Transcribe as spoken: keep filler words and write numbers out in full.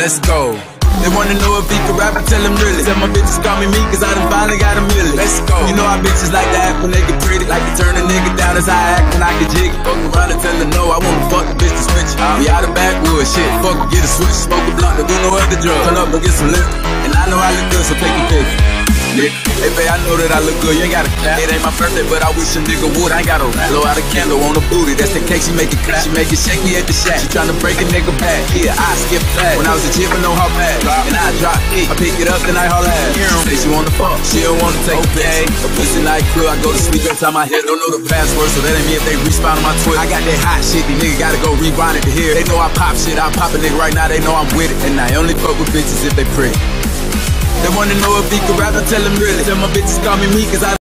let's go. They wanna know if he can rap, I tell them really. Tell my bitches call me me, cause I done finally got a million. Let's go. You know how bitches like to act when they get pretty. Like to turn a nigga down, that's how I act when I get jiggy. Fuck around and tell her no, I wanna fuck the bitch to switch. We out of backwoods, shit, fuck it, get a switch. Smoke a blunt, don't do no other drug. Turn up and get some lip. And I know I look good, so take a pic. Hey babe, I know that I look good, you ain't gotta clap. It ain't my birthday, but I wish a nigga would. I ain't gotta rap. Blow out a candle on the booty, that's the cake, she make it clap. She make it shaky at the shack, she tryna break a nigga back. Yeah, I skip flat. When I was a kid, I know how bad. And I drop it, I pick it up, then I haul ass. She say she wanna fuck, she don't wanna take okay. A pussy like crew, I go to sleep every time I hit. Don't know the password, so that ain't me if they respawn on my Twitter. I got that hot shit, these niggas gotta go rewind it to hear. They know I pop shit, I pop a nigga right now, they know I'm with it. And I only fuck with bitches if they pretty. They wanna know if he can rap, I tell them really. Tell my bitches call me me, cause I